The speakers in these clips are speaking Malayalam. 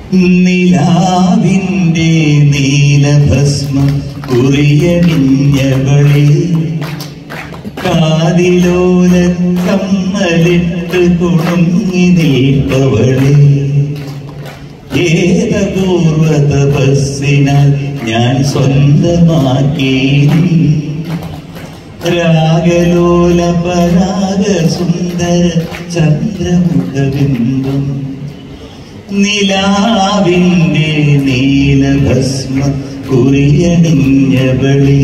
നിലാവിന്റെ നീലഭസ്മം കുറിയണിഞ്ഞവളെ കാതിലോല കമ്മലിട്ട് കുണുങ്ങി നിൽപ്പവളെ ഏതപൂർവ തപസ്സിനാൽ ഞാൻ സ്വന്തമാക്കി രാഗലോല പരാഗ സുന്ദര ചന്ദ്രമുഖബിംബം നിലാവിന്റെ നീലഭസ്മ കുറിയണിഞ്ഞവളെ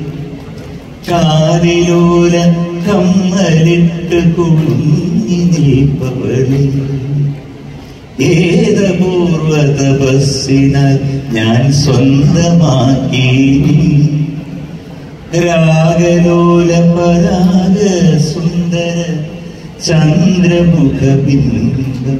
കാതിലോല കമ്മലിട്ട് കുണുങ്ങി നിൽപ്പവളെ ഏതപൂർവ തപസ്സിനാൽ ഞാൻ സ്വന്തമാക്കി രാഗലോല പരാഗ സുന്ദര ചന്ദ്രമുഖബിംബം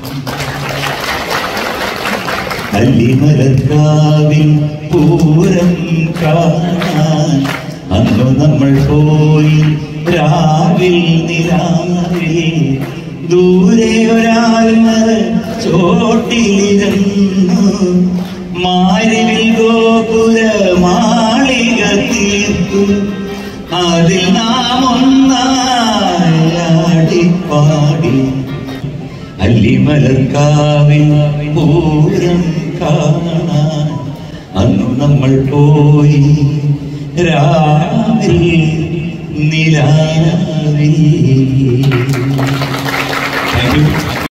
അല്ലിമലർക്കാവിൽ പൂരം കാണാൻ അന്നു നമ്മൾ പോയി രാവിൽ നിലാവിൽ ദൂരെ ഒരാൽമര ചോട്ടിലിരുന്നു മാരിവിൽ ഗോപുര മാളിക തീർത്തു അതിൽ നാം ഒന്നാടിപ്പാടി അല്ലിമലർക്കാവിൽ പൂരം കാണാൻ അന്നു നമ്മൾ പോയി രാവിൽ നിലാവിൽ. Thank you.